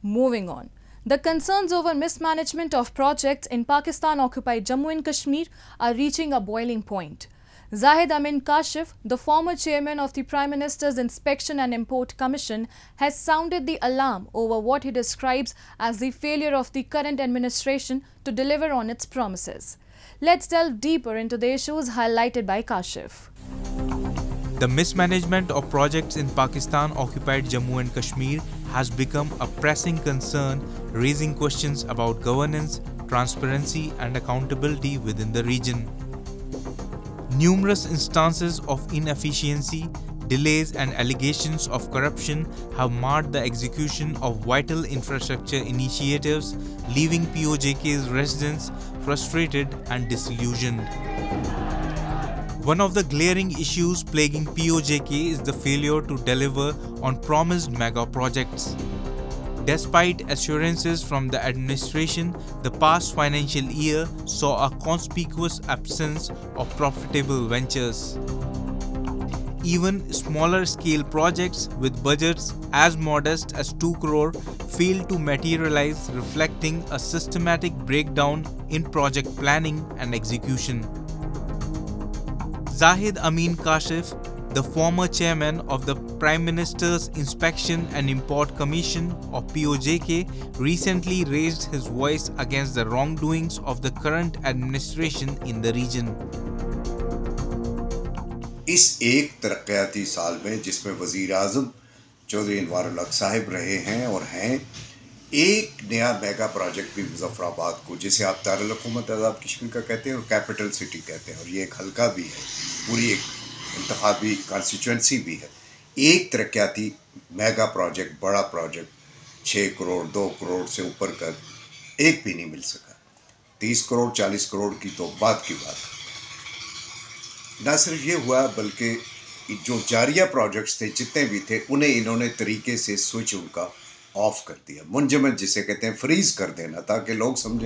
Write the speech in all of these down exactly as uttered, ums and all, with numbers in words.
Moving on. The concerns over mismanagement of projects in Pakistan-occupied Jammu and Kashmir are reaching a boiling point. Zahid Amin Kashif, the former chairman of the Prime Minister's Inspection and Import Commission, has sounded the alarm over what he describes as the failure of the current administration to deliver on its promises. Let's delve deeper into the issues highlighted by Kashif. The mismanagement of projects in Pakistan-occupied Jammu and Kashmir has become a pressing concern, raising questions about governance, transparency and accountability within the region. Numerous instances of inefficiency, delays and allegations of corruption have marred the execution of vital infrastructure initiatives, leaving P O J K's residents frustrated and disillusioned. One of the glaring issues plaguing P O J K is the failure to deliver on promised mega projects. Despite assurances from the administration, the past financial year saw a conspicuous absence of profitable ventures. Even smaller scale projects with budgets as modest as two crore failed to materialize, reflecting a systematic breakdown in project planning and execution. Zahid Amin Kashif, the former chairman of the Prime Minister's Inspection and Import Commission of P O J K, recently raised his voice against the wrongdoings of the current administration in the region. इस एक तरक्याती साल में जिसमें वज़ीर आज़म चौधरी अनवारुल हक साहिब रहे हैं और हैं, एक नया मेगा प्रोजेक्ट भी मुजफ्फराबाद को, जिसे आप दारुल हुकूमत आज़ाद कश्मीर का कहते हैं और कैपिटल सिटी कहते हैं, और ये एक हल्का भी है, पूरी एक इंतखाबी कॉन्स्टिट्यूंसी भी है, एक तरक्याती मेगा प्रोजेक्ट, बड़ा प्रोजेक्ट छः करोड़ दो करोड़ से ऊपर का एक भी नहीं मिल सका। तीस करोड़ चालीस करोड़ की तो बात की बात है। ना सिर्फ ये हुआ बल्कि जो जारिया प्रोजेक्ट्स थे जितने भी थे उन्हें इन्होंने तरीके से स्विच उनका ऑफ कर दिया, मुंजमद जिसे कहते हैं फ्रीज कर देना, ताकि लोग समझें।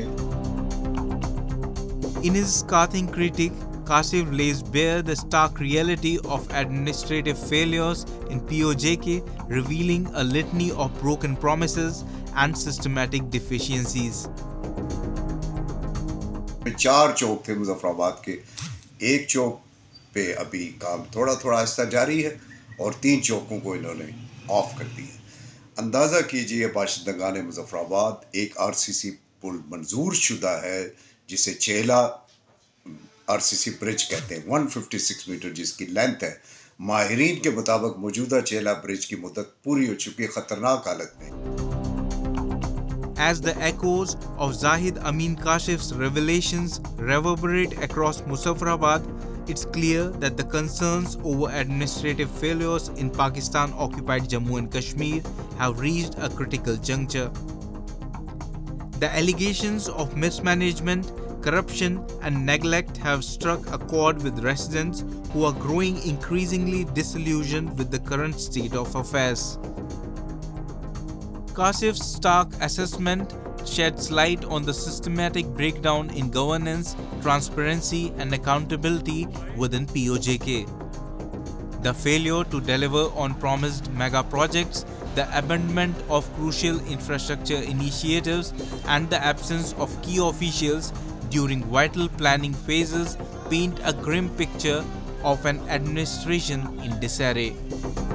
In his scathing critique, Kashif lays bare the stark reality of administrative failures in P O J K, revealing a litany of broken promises and systematic deficiencies. चार चौक थे मुजफ्फराबाद के, एक चौक पे अभी काम थोड़ा थोड़ा आहिस्ता जारी है और तीन चौकों को इन्होंने ऑफ कर दिया। अंदाज़ा कीजिए बाशिंदगान मुजफ्फराबाद, एक आर सी सी पुल मंजूर शुदा है जिसे चेला आर सी सी ब्रिज कहते हैं, एक सौ छप्पन मीटर जिसकी लेंथ है। माहिरीन के मुताबिक मौजूदा चेला ब्रिज की मुद्दत पूरी हो चुकी है खतरनाक हालत में। As the echoes of Zahid Amin Kashif's revelations reverberate across Muzaffarabad, it's clear that the concerns over administrative failures in Pakistan-occupied Jammu and Kashmir have reached a critical juncture. The allegations of mismanagement, corruption and neglect have struck a chord with residents who are growing increasingly disillusioned with the current state of affairs. Kashif's stark assessment sheds light on the systematic breakdown in governance, transparency and accountability within P O J K. The failure to deliver on promised mega projects, the abandonment of crucial infrastructure initiatives and the absence of key officials during vital planning phases paint a grim picture of an administration in disarray.